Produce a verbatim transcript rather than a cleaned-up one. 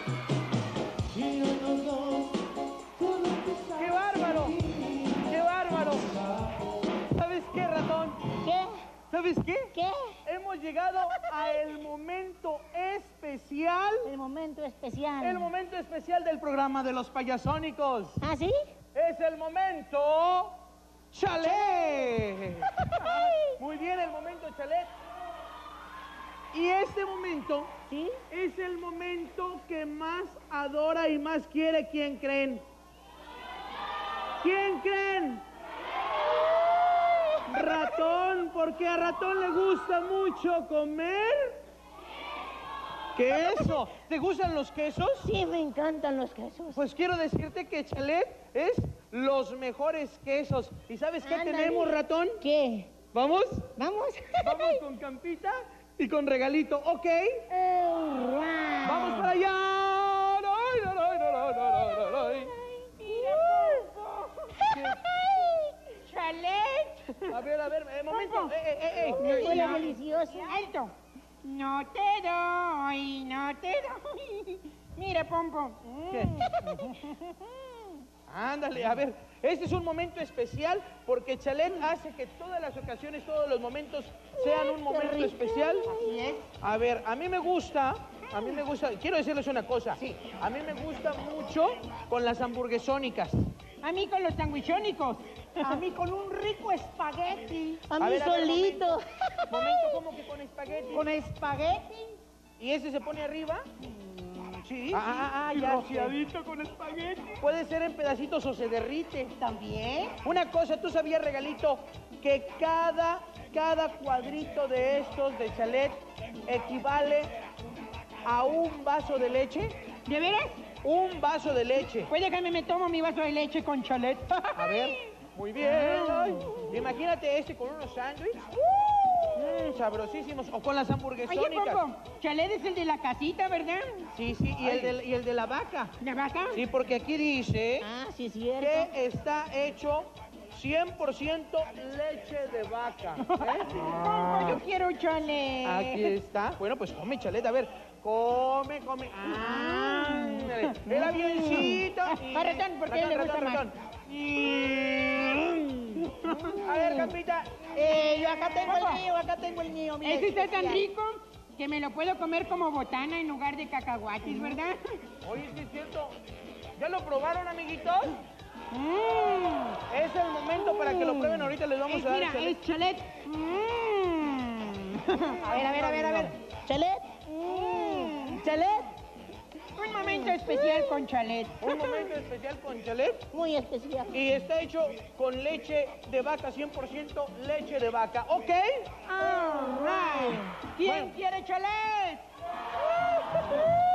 ¡Qué bárbaro! ¡Qué bárbaro! ¿Sabes qué, ratón? ¿Qué? ¿Sabes qué? ¿Qué? Hemos llegado al momento especial. El momento especial. El momento especial del programa de los payasónicos. ¿Ah, sí? Es el momento chalet. Muy bien, el momento chalet. Y este momento, ¿Sí? es el momento que más adora y más quiere. ¿Quién creen? ¿Quién creen? Ratón, porque a Ratón le gusta mucho comer queso. ¿Te gustan los quesos? Sí, me encantan los quesos. Pues quiero decirte que Chalet es los mejores quesos. ¿Y sabes qué Ándale. tenemos, Ratón? ¿Qué? ¿Vamos? ¿Vamos? Vamos con Campita y con regalito, ¿ok? All right. ¡Vamos para allá! ¡Ay, ay, ay, ay, ay, ay, ay! ¡Chalet! A ver, a ver, eh, momento. Eh, eh, eh, eh. Me huele delicioso. ¡Alto! No te doy, no te doy. Mira, Pompo. ¿Qué? Ándale, a ver, este es un momento especial porque Chalet hace que todas las ocasiones, todos los momentos sean un momento especial. Así es. A ver, a mí me gusta, a mí me gusta, quiero decirles una cosa. Sí. A mí me gusta mucho con las hamburguesónicas. A mí con los sandwichónicos. A mí con un rico espagueti. A A mí ver, a ver, solito. Momento, momento, ¿cómo que con espagueti? Con espagueti. ¿Y ese se pone arriba? Sí. Ah, ah, ah, Y ya sé. rociadito con espagueti. Puede ser en pedacitos o se derrite. También. Una cosa, ¿tú sabías, Regalito, que cada, cada cuadrito de estos de Chalet equivale a un vaso de leche? ¿De veras? Un vaso de leche. Pues déjame, me tomo mi vaso de leche con Chalet. A ver, muy bien. Ay, imagínate este con unos sándwiches. Mm, sabrosísimos. O con las Oye, hamburguesónicas. Pompo, Chalet es el de la casita, ¿verdad? Sí, sí, y el, de, y el de la vaca. ¿La vaca? Sí, porque aquí dice Ah, sí, es cierto. que está hecho cien por ciento leche de vaca. ¿eh? Pompo, yo quiero Chalet. Aquí está. Bueno, pues come, Chalet. A ver, come, come. Ándale. El avioncito. A Ratón, porque a él le gusta más. Y... A ver, Campita. Eh, yo acá tengo el mío, acá tengo el mío. Mira, Ese está tan especial. rico que me lo puedo comer como botana en lugar de cacahuates, ¿verdad? Oye, sí es cierto. ¿Ya lo probaron, amiguitos? Mm. Es el momento para que lo prueben. Ahorita les vamos Es, a dar mira, Chalet. es Chalet. Mm. A ver, a ver, a ver, a ver. Chalet. Mm. Chalet. Un momento especial con Chalet. Un momento especial con Chalet. Muy especial. Y está hecho con leche de vaca, cien por ciento leche de vaca. ¿Ok? All right. ¿Quién Bueno. quiere Chalet?